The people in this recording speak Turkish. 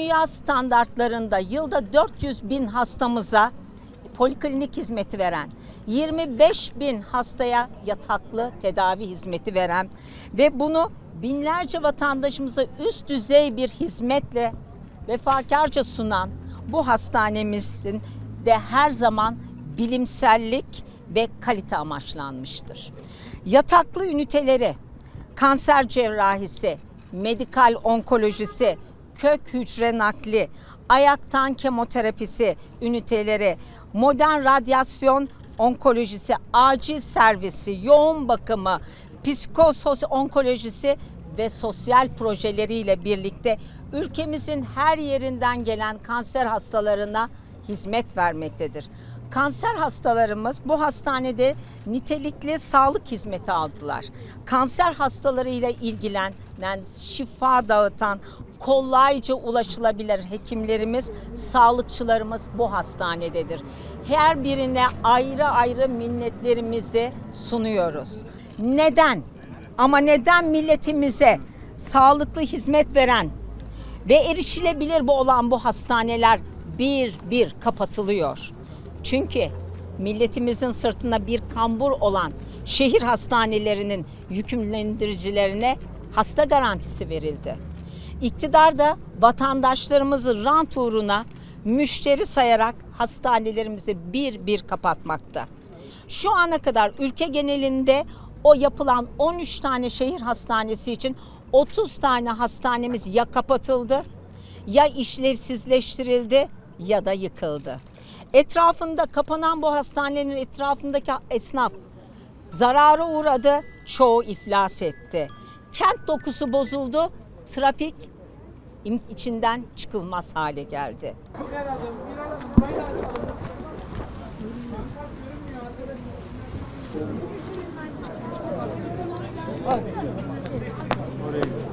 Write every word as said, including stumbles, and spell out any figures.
dünya standartlarında yılda dört yüz bin hastamıza poliklinik hizmeti veren, yirmi beş bin hastaya yataklı tedavi hizmeti veren ve bunu binlerce vatandaşımıza üst düzey bir hizmetle vefakarca sunan bu hastanemizin de her zaman bilimsellik ve kalite amaçlanmıştır. Yataklı üniteleri, kanser cerrahisi, medikal onkolojisi, kök hücre nakli, ayaktan kemoterapisi üniteleri, modern radyasyon onkolojisi, acil servisi, yoğun bakımı, psikososyal onkolojisi ve sosyal projeleriyle birlikte ülkemizin her yerinden gelen kanser hastalarına hizmet vermektedir. Kanser hastalarımız bu hastanede nitelikli sağlık hizmeti aldılar. Kanser hastalarıyla ilgilenen, şifa dağıtan, kolayca ulaşılabilir hekimlerimiz, sağlıkçılarımız bu hastanededir. Her birine ayrı ayrı minnetlerimizi sunuyoruz. Neden? Ama neden milletimize sağlıklı hizmet veren ve erişilebilir bu olan bu hastaneler bir bir kapatılıyor? Çünkü milletimizin sırtında bir kambur olan şehir hastanelerinin yükümlendiricilerine hasta garantisi verildi. İktidar da vatandaşlarımızı rant uğruna müşteri sayarak hastanelerimizi bir bir kapatmakta. Şu ana kadar ülke genelinde o yapılan on üç tane şehir hastanesi için otuz tane hastanemiz ya kapatıldı, ya işlevsizleştirildi ya da yıkıldı. Etrafında kapanan bu hastanenin etrafındaki esnaf zarara uğradı, çoğu iflas etti. Kent dokusu bozuldu, trafik içinden çıkılmaz hale geldi. Oraya